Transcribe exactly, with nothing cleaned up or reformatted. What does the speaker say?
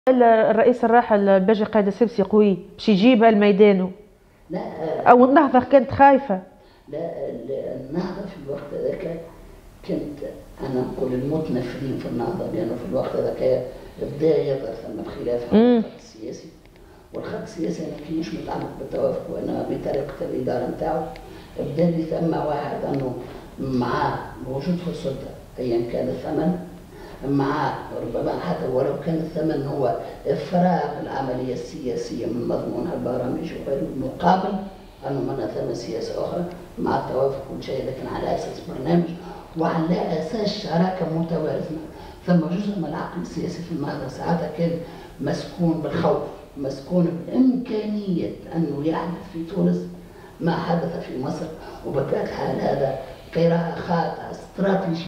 الرئيس الراحل الباجي قايد السبسي قوي باش يجيبها لميدانه. لا او النهضه كانت خايفه. لا النهضه في الوقت ذاك كنت انا نقول المتنفذين في النهضه، لانه في الوقت ذاك بدا يظهر ثم خلاف على الخط السياسي، والخط السياسي ما كاينش متعلق بالتوافق وانما بطريقه الاداره نتاعو. بدا لي ثم واحد انه مع موجود في السلطه ايا كان الثمن، مع ربما حتى ولو كان الثمن هو افراغ العمليه السياسيه من مضمونها البرامج وغيره، مقابل انه منها ثمن سياسه اخرى مع التوافق كل شيء، لكن على اساس برنامج وعلى اساس شراكه متوازنه. ثم جزء من العقل السياسي في النهضه ساعتها كان مسكون بالخوف، مسكون بامكانيه انه يحدث في تونس ما حدث في مصر، وبطبيعه الحال هذا قراءه خاطئه استراتيجيه